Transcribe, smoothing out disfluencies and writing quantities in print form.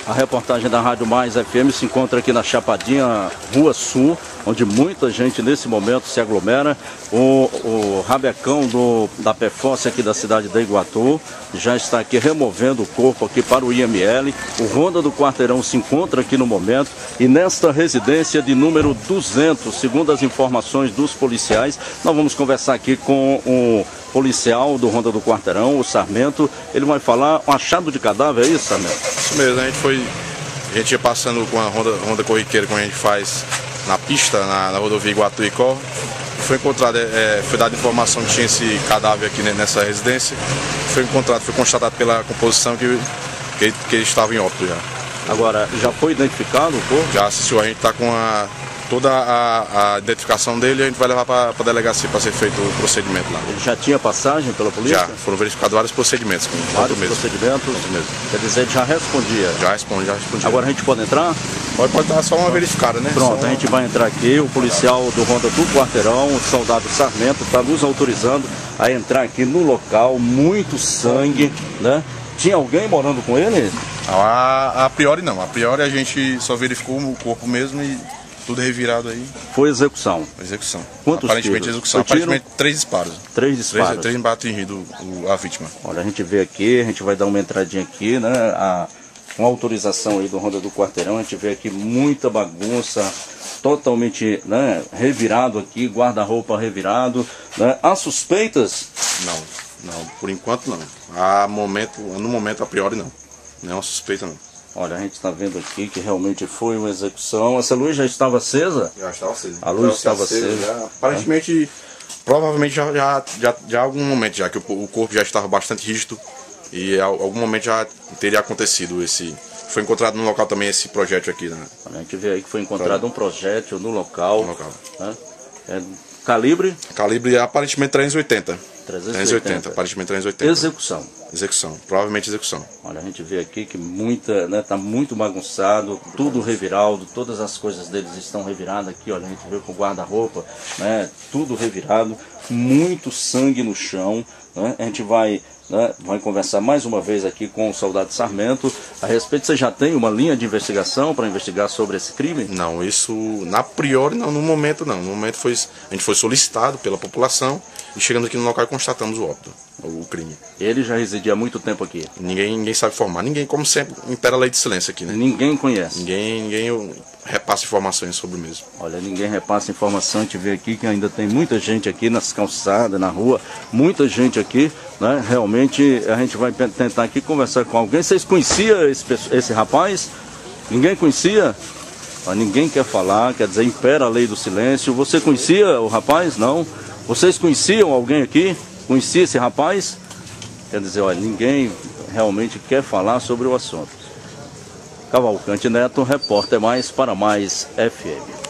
A reportagem da Rádio Mais FM se encontra aqui na Chapadinha, Rua Sul, onde muita gente nesse momento se aglomera. O rabecão da PFOS aqui da cidade de Iguatu já está aqui removendo o corpo aqui para o IML. O Ronda do Quarteirão se encontra aqui no momento e nesta residência de número 200, segundo as informações dos policiais, nós vamos conversar aqui com o policial do Ronda do Quarteirão, o Sarmento. Ele vai falar um achado de cadáver, é isso, Sarmento? Isso mesmo, a gente ia passando com a ronda corriqueira, como a gente faz na pista, na rodovia Iguatu-Icó. Foi encontrado, foi dada informação que tinha esse cadáver aqui nessa residência. Foi constatado pela composição que ele estava em óbito já. Agora, já foi identificado o corpo? Já assistiu, a gente está com toda a identificação dele, a gente vai levar para a delegacia para ser feito o procedimento lá. Ele já tinha passagem pela polícia? Já, foram verificados vários procedimentos. Vários procedimentos? Mesmo. Quer dizer, ele já respondia? Já respondia. Agora a gente pode entrar? Pode dar só uma verificada, né? Pronto, a gente vai entrar aqui, o policial do Ronda do Quarteirão, o soldado Sarmento, está nos autorizando a entrar aqui no local, muito sangue, né? Tinha alguém morando com ele? A priori não, a priori a gente só verificou o corpo mesmo e tudo revirado aí. Foi execução? Execução. Quantos Aparentemente tiros? execução. Aparentemente 3 disparos. 3 disparos? 3 embates atingindo a vítima. Olha, a gente vê aqui, a gente vai dar uma entradinha aqui, né? Com autorização aí do Ronda do Quarteirão, a gente vê aqui muita bagunça, totalmente, né, revirado aqui, guarda-roupa revirado, né? Há suspeitas? Não, por enquanto não. No momento, a priori não. Não é uma suspeita não. Olha, a gente está vendo aqui que realmente foi uma execução. Essa luz já estava acesa? Já estava acesa. A luz estava acesa. Aparentemente, provavelmente já há algum momento já que o corpo já estava bastante rígido e algum momento já teria acontecido esse. Foi encontrado no local também esse projétil aqui, né? A gente vê aí que foi encontrado um projétil no local. Né? Calibre? Calibre aparentemente 380. 380, aparentemente 380. Execução. Provavelmente execução. Olha, a gente vê aqui que tá muito bagunçado, tudo revirado, todas as coisas deles estão reviradas aqui, olha, a gente vê com o guarda-roupa, né, tudo revirado, muito sangue no chão, né, a gente vai conversar mais uma vez aqui com o soldado Sarmento a respeito. Você já tem uma linha de investigação para investigar sobre esse crime? Não, isso na priori não, no momento não. No momento a gente foi solicitado pela população e chegando aqui no local constatamos o óbito, o crime. Ele já residia há muito tempo aqui? Ninguém sabe informar, ninguém, como sempre, impera a lei de silêncio aqui, né? Ninguém conhece? Ninguém repassa informações sobre o mesmo. Olha, ninguém repassa informação, a gente vê aqui que ainda tem muita gente aqui nas calçadas, na rua, muita gente aqui, né? Realmente a gente vai tentar aqui conversar com alguém. Vocês conheciam esse rapaz? Ninguém conhecia? Ninguém quer falar, quer dizer, impera a lei do silêncio. Você conhecia o rapaz? Não? Vocês conheciam alguém aqui? Conhecia esse rapaz? Quer dizer, olha, ninguém realmente quer falar sobre o assunto. Cavalcante Neto, repórter Mais para Mais FM.